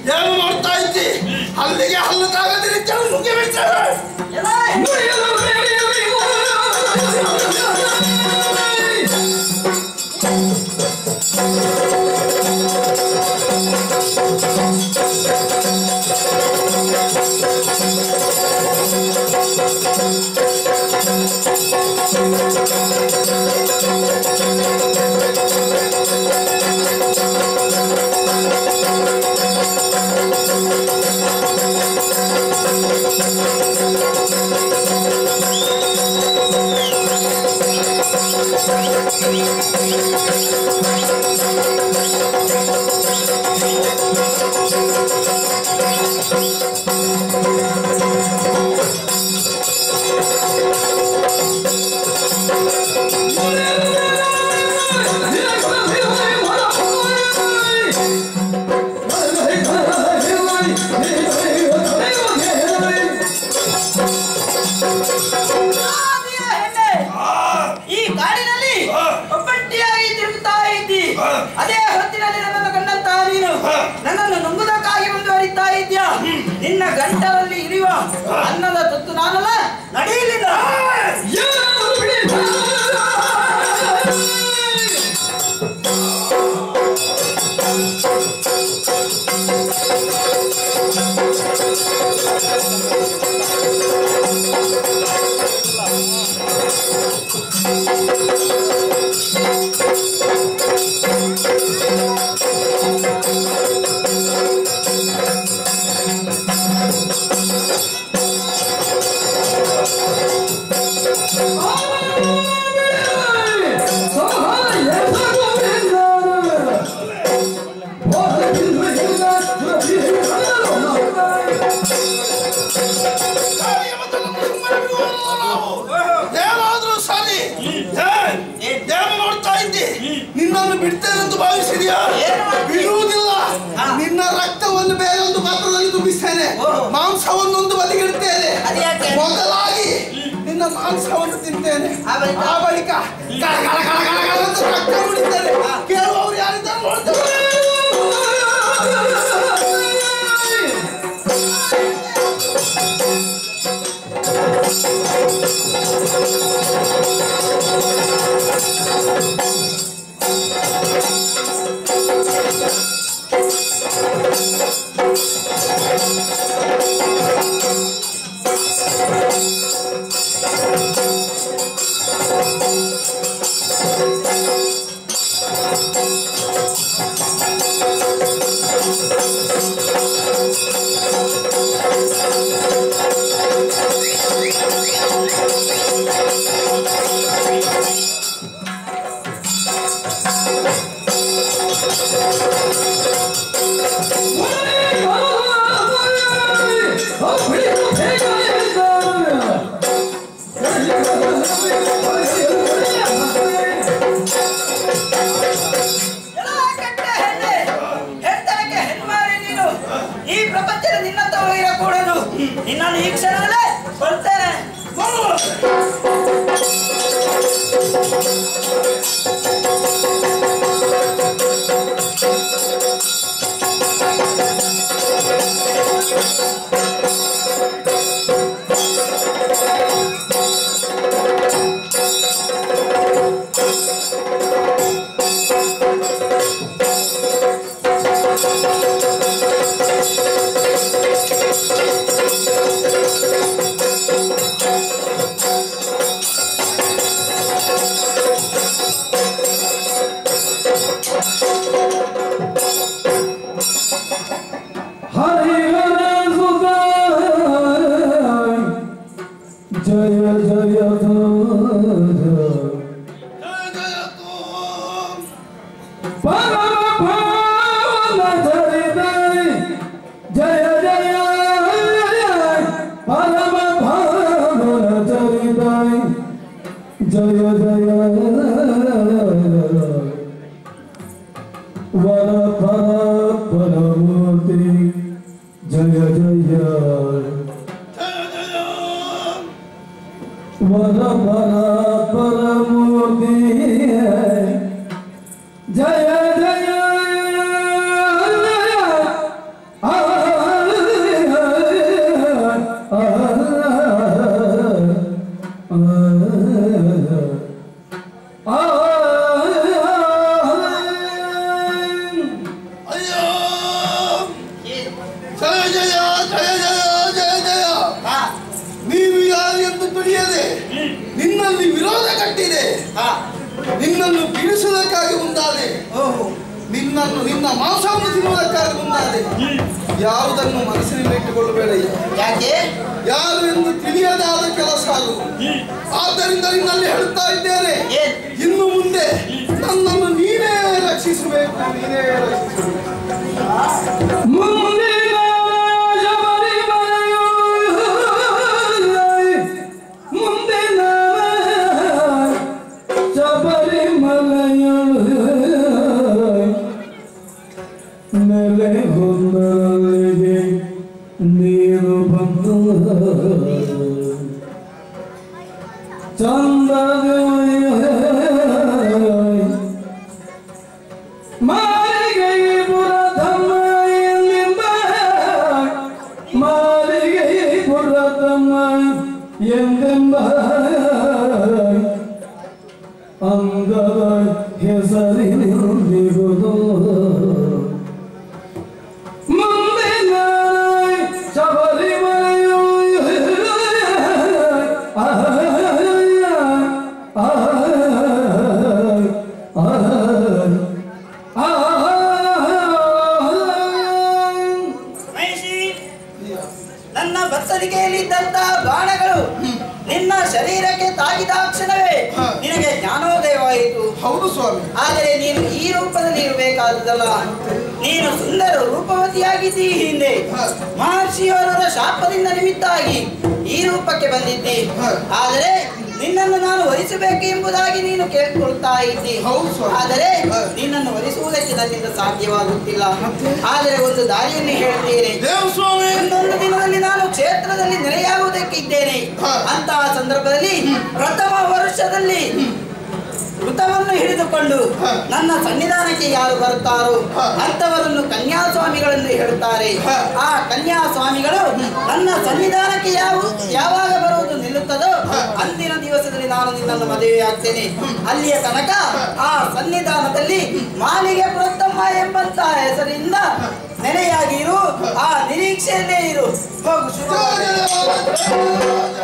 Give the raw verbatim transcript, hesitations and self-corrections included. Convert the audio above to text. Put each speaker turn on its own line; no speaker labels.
ಏನು ಮಾಡ್ತಾ ಇದ್ದಿ? ಅಲ್ಲಿಗೆ ಹಲ್ಲು ತಾಗದಿರಿ ಮುಗಿ ಬಿಡ್ತೇವೆ.
ನಿನ್ನ ಗಂಟಲಲ್ಲಿ ಇರಿಯುವ ಅನ್ನದ ತುತ್ತು ನಾನಲ್ಲ, ನಡೆಯಲಿಲ್ಲ.
ಏನಾದ್ರೂ ಸರಿ, ಏನು ನೋಡ್ತಾ ಇದ್ದಿ? ನಿನ್ನನ್ನು ಬಿಡ್ತೇನೆಂದು ಭಾವಿಸಿದ್ಯಾ? ಬಿಡುವುದಿಲ್ಲ. ನಿನ್ನ ರಕ್ತವನ್ನು ಬೇರೊಂದು ಪಾತ್ರದಲ್ಲಿ ತುಂಬಿಸ್ತೇನೆ, ಮಾಂಸವನ್ನೊಂದು ಬದಿಗಿಡ್ತೇನೆ. ಮೊದಲಾಗಿ ನಿನ್ನ ಮಾಂಸವನ್ನು ತಿಂತೇನೆ, ಆ ಬಳಿಕ ಕಳ ಕಳ ಕಳ ಕಳ ಕಳ ಅಂತ ರಕ್ತ ಕುಡಿತೇನೆ. ಕೇಳುವವರು ಯಾರಿದ್ದಾರೆ ನೋಡ್ತೇವೆ. ಈ ಪ್ರಪಂಚದ ನಿನ್ನಂತ ಇರಕೂಡದು. ನಿನ್ನನ್ನು ಈ ಕ್ಷಣದಲ್ಲೇ ಕೊಡ್ತೇನೆ.
जय जय
ಜಯ ಜಯ ಜಯ ಜಯ ಜಯ ಜಯ. ನೀನು ಯಾರು ಎಂದು ತಿಳಿಯದೆ ನಿನ್ನಲ್ಲಿ ವಿರೋಧ ಕಟ್ಟಿದೆ. ನಿನ್ನನ್ನು ಬೀಳಿಸುವುದಕ್ಕಾಗಿ ಮುಂದಾದೆ. ನಿನ್ನನ್ನು ನಿನ್ನ ಮಾಂಸವನ್ನು ತಿನ್ನುವುದಕ್ಕಾಗಿ ಮುಂದಾದೆ. ಯಾವುದನ್ನು ಮನಸ್ಸಿನಲ್ಲಿ ಇಟ್ಟುಕೊಳ್ಳಬೇಡ.
ಯಾಕೆ?
ಯಾರು ಎಂದು ತಿಳಿಯದಾದ ಕೆಲಸ ಅದು. ಆದ್ದರಿಂದ ನಿನ್ನಲ್ಲಿ ಹೇಳುತ್ತಾ ಇದ್ದೇನೆ, ಇನ್ನು ಮುಂದೆ ನನ್ನನ್ನು ನೀನೇ ರಕ್ಷಿಸಬೇಕು, ನೀನೇ ರಕ್ಷಿಸಬೇಕು. ಮುಂದೆ
ನೆಲೆ ಹೊಂದಲಿಗೆ ನೀರು ಬಂದು ಚಂದದ ಮಾರಿಗೆ ಪುರತಮ್ಮ ಎಂದೆಂಬ ಮಾರಿಗೆ ಪುರತಮ್ಮ ಎಂದೆಂಬ ಅಂಗದ ಹೆಸರಿನಿರುವುದು
ನನ್ನ ಬತ್ತಲಿಕೆಯಲ್ಲಿದ್ದಂತಹ ಬಾಣಗಳು ನಿನ್ನ ಶರೀರಕ್ಕೆ ತಾಗಿದ ಕ್ಷಣವೇ ನಿನಗೆ ಜ್ಞಾನೋದಯವಾಯಿತು.
ಹೌದು ಸ್ವಾಮಿ.
ಆದರೆ ನೀನು ಈ ರೂಪದಲ್ಲಿ ಇರಬೇಕಾದಲ್ಲ. ನೀನು ಸುಂದರ ರೂಪವತಿಯಾಗಿದ್ದಿ. ಹಿಂದೆ ಮಹರ್ಷಿಯವರ ಶಾಪದಿಂದ ನಿಮಿತ್ತಾಗಿ ಈ ರೂಪಕ್ಕೆ ಬಂದಿದ್ದಿ. ಆದರೆ ನಿನ್ನನ್ನು ನಾನು ವರಿಸಬೇಕು ಎಂಬುದಾಗಿ ನೀನು ಕೇಳಿಕೊಳ್ತಾ ಇದ್ದಿ. ಆದರೆ ನಿನ್ನನ್ನು ವರಿಸುವುದಕ್ಕೆ ನನ್ನಿಂದ ಸಾಧ್ಯವಾಗುತ್ತಿಲ್ಲ. ಆದರೆ ಒಂದು ದಾರಿಯನ್ನು ಹೇಳ್ತೇನೆ. ಇನ್ನೊಂದು ದಿನದಲ್ಲಿ ನಾನು ಕ್ಷೇತ್ರದಲ್ಲಿ ನೆಲೆಯಾಗುವುದಕ್ಕಿದ್ದೇನೆ. ಅಂತಹ ಸಂದರ್ಭದಲ್ಲಿ ಪ್ರಥಮ ವರ್ಷದಲ್ಲಿ ವೃತವನ್ನು ಹಿಡಿದುಕೊಂಡು ನನ್ನ ಸನ್ನಿಧಾನಕ್ಕೆ ಯಾರು ಬರುತ್ತಾರೋ ಅಂತವರನ್ನು ಕನ್ಯಾಸ್ವಾಮಿಗಳೆಂದು ಹೇಳುತ್ತಾರೆ. ಆ ಕನ್ಯಾಸ್ವಾಮಿಗಳು ನನ್ನ ಸನ್ನಿಧಾನಕ್ಕೆ ಯಾವ ಯಾವಾಗ ಬರುವುದು ನಿಲ್ಲುತ್ತದೋ ಅಂದಿನ ದಿವಸದಲ್ಲಿ ನಾನು ನಿನ್ನನ್ನು ಮದುವೆಯಾಗ್ತೇನೆ. ಅಲ್ಲಿಯ ತನಕ ಆ ಸನ್ನಿಧಾನದಲ್ಲಿ ಮಾಲಿಗೆ ಪುರತಮ್ಮ ಎಂಬಂತಹ ಹೆಸರಿಂದ ನೆಲೆಯಾಗಿರು. ಆ ನಿರೀಕ್ಷೆಯಲ್ಲೇ ಇರು. ಹೋಗು.